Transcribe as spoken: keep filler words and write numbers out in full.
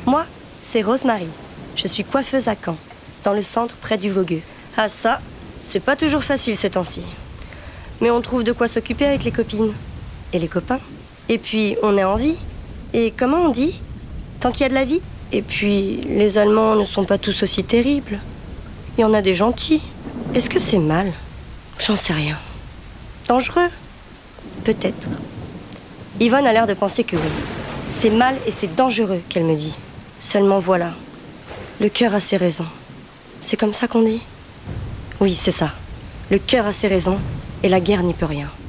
Moi, c'est Rosemary. Je suis coiffeuse à Caen, dans le centre près du Vogueux. Ah ça, c'est pas toujours facile ces temps-ci. Mais on trouve de quoi s'occuper avec les copines. Et les copains. Et puis, on est en vie. Et comment on dit? Tant qu'il y a de la vie. Et puis, les Allemands ne sont pas tous aussi terribles. Il y en a des gentils. Est-ce que c'est mal? J'en sais rien. Dangereux? Peut-être. Yvonne a l'air de penser que oui. C'est mal et c'est dangereux, qu'elle me dit. Seulement voilà. Le cœur a ses raisons. C'est comme ça qu'on dit? Oui, c'est ça. Le cœur a ses raisons et la guerre n'y peut rien.